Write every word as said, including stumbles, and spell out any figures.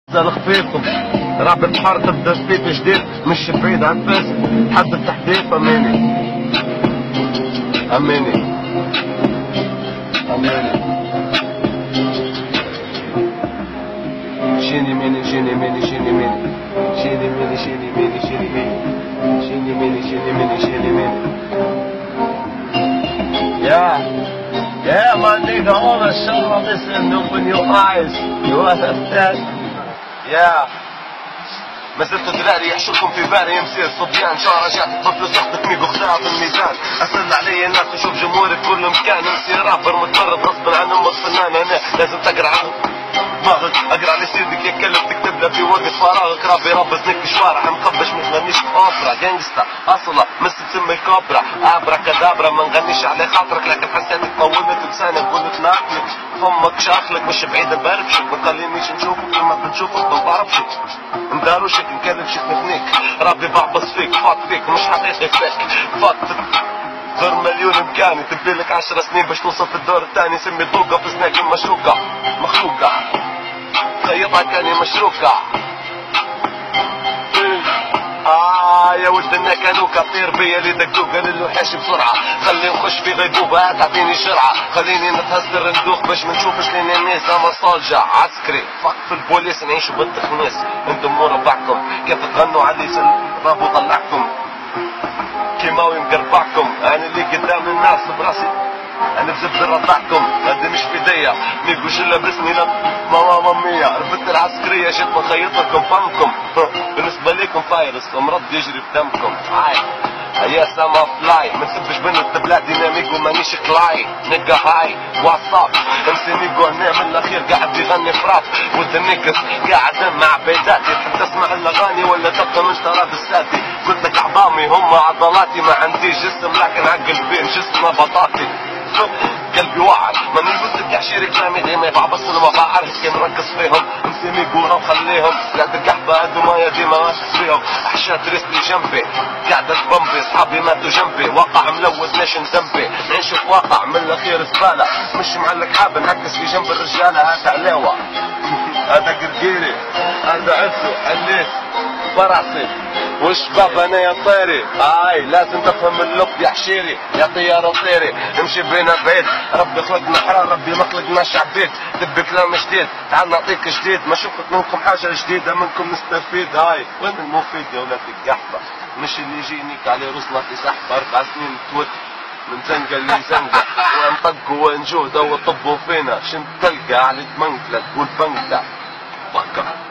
الخفيفكم رابط البحر تبدا ستيت جديد مش بعيد عن فاس حد التحديث اماني اماني اماني شيني ميني شيني ميني شيني ميني شيني ميني شيني ميني شيني ميني شيني ميني شيني ميني شيني ميني Yeah, yeah, my nigga, all the show on this and open your eyes. You understand? Yeah. ما زلت تداري يحشركم في بالي يمسير صبيان شهر رجعت طفل صحتك ميقو خداع في الميزان أسأل علي الناس تشوف جمهوري في كل مكان نمسي رابر متمرد غصبا عن أم الفنان أنا لازم تقرا دماغك اقرا على سيدك يتكلم تكتب له في وقت فراغك ربي ربزنك في شوارع مخبش ما تغنيش في اوبرا جانجستا اصلا مس تسمي كوبرا ابرا كدابرا ما نغنيش على خاطرك لكن حسيتك طولت لسانك قلت ناكلك فمك شاخلك مش بعيد بربشك ما تخلينيش نشوفك لما بنشوفك ما بعرفشك نداروشك نكلمشك نثنيك ربي بعبص فيك فاك فيك مش حقيقي فيك فاك دور مليون امكاني تبيلك عشر سنين باش توصل في الدور الثاني سمي طوقة في سناك مشروكة مخلوقة خيطها كاني مشروكة آه يا ولد النكانوكا طير بيا اللي دقدوقة للوحاش بسرعة خلي نخش في غيبوبة تعطيني شرعة خليني نتهزر ندوخ باش ما نشوفش لين الناس اما صالجة عسكري فك في البوليس نعيشوا بالتخنيس انتم مو ربعكم كيف تغنوا على اللي رابو طلعكم كيماوي مقربعكم انا اللي قدام الناس براسي انا بزبد رضعكم هذا مش بداية ميقو جلة باسمي ماما مامية رفدت العسكرية جيت بخيط لكم فمكم بالنسبة ليكم فايروس امراض يجري في دمكم هاي هيا سما فلاي ما تسبش بنت بلا ديناميك ومانيش كلاي نقا هاي واتساب امسي ميقو هنا من الاخير قاعد يغني فراب ولد النكس قاعد مع بيداتي تحب تسمع الاغاني ولا تبقى من تراب الساتي قلت لك عظامي هم عضلاتي ما عنديش جسم لكن عقل بين جسمه بطاطي قلبي وعد ماني قلت لك عشيري كلامي ديما بعبص ما بعرف كيف نركز فيهم نسمي قوره وخليهم لا تقحبه هادو ما ديما ركز فيهم احشاد رسلي جنبي قاعده تبمبي صحابي ماتوا جنبي واقع ملوث ناشن ذنبي نعيش في واقع من الاخير زباله مش معلق حاب نعكس في جنب الرجاله هذا علاوه هذا قرقيري هذا عفو حليت فرعصي وش بابا انا يا طيري هاي لازم تفهم اللب يا حشيري يا طيارة طيري نمشي بينا بعيد ربي خلقنا حرار ربي ما خلقناش عبيد دب كلام جديد تعال نعطيك جديد ما شفت منكم حاجة جديدة منكم نستفيد هاي وين المفيد يا ولاد القحبة مش اللي يجينيك عليه رسلة في سحبة اربع سنين توت من زنقة اللي زنقة ونطق ونجود وطبوا فينا شنت تلقى على دمنك لا تقول بنقلة فكر